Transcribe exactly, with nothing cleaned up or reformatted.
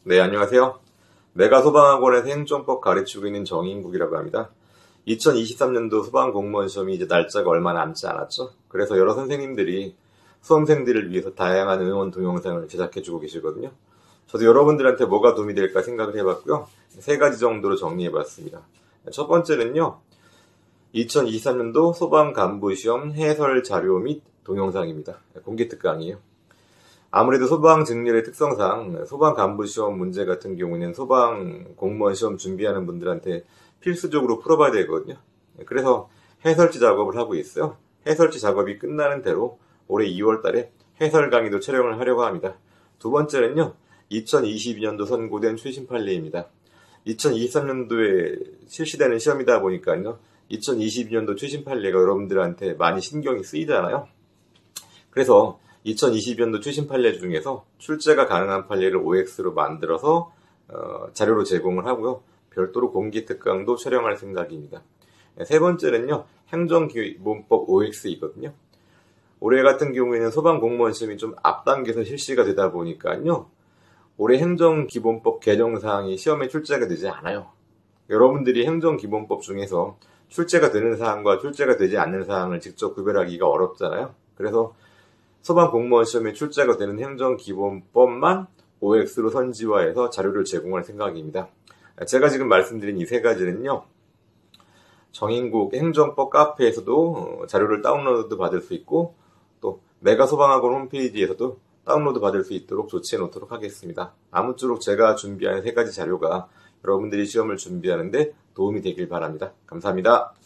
네, 안녕하세요. 메가소방학원에서 행정법 가르치고 있는 정인국이라고 합니다. 이천이십삼 년도 소방공무원 시험이 이제 날짜가 얼마 남지 않았죠. 그래서 여러 선생님들이 수험생들을 위해서 다양한 응원 동영상을 제작해주고 계시거든요. 저도 여러분들한테 뭐가 도움이 될까 생각을 해봤고요. 세 가지 정도로 정리해봤습니다. 첫 번째는요, 이천이십삼 년도 소방간부시험 해설 자료 및 동영상입니다. 공개특강이에요. 아무래도 소방 직렬의 특성상 소방 간부 시험 문제 같은 경우에는 소방 공무원 시험 준비하는 분들한테 필수적으로 풀어봐야 되거든요. 그래서 해설지 작업을 하고 있어요. 해설지 작업이 끝나는 대로 올해 이월 달에 해설 강의도 촬영을 하려고 합니다. 두 번째는요, 이천이십이 년도 선고된 최신 판례입니다. 이천이십삼 년도에 실시되는 시험이다 보니까요, 이천이십이 년도 최신 판례가 여러분들한테 많이 신경이 쓰이잖아요. 그래서 이천이십이 년도 최신 판례 중에서 출제가 가능한 판례를 오엑스로 만들어서 어, 자료로 제공을 하고요. 별도로 공개특강도 촬영할 생각입니다. 세 번째는요, 행정기본법 오엑스이거든요. 올해 같은 경우에는 소방공무원 시험이 좀 앞당겨서 실시가 되다 보니까요, 올해 행정기본법 개정사항이 시험에 출제가 되지 않아요. 여러분들이 행정기본법 중에서 출제가 되는 사항과 출제가 되지 않는 사항을 직접 구별하기가 어렵잖아요. 그래서 소방공무원 시험에 출제가 되는 행정기본법만 오엑스로 선지화해서 자료를 제공할 생각입니다. 제가 지금 말씀드린 이 세 가지는요, 정인국 행정법 카페에서도 자료를 다운로드 받을 수 있고, 또 메가소방학원 홈페이지에서도 다운로드 받을 수 있도록 조치해 놓도록 하겠습니다. 아무쪼록 제가 준비한 세 가지 자료가 여러분들이 시험을 준비하는데 도움이 되길 바랍니다. 감사합니다.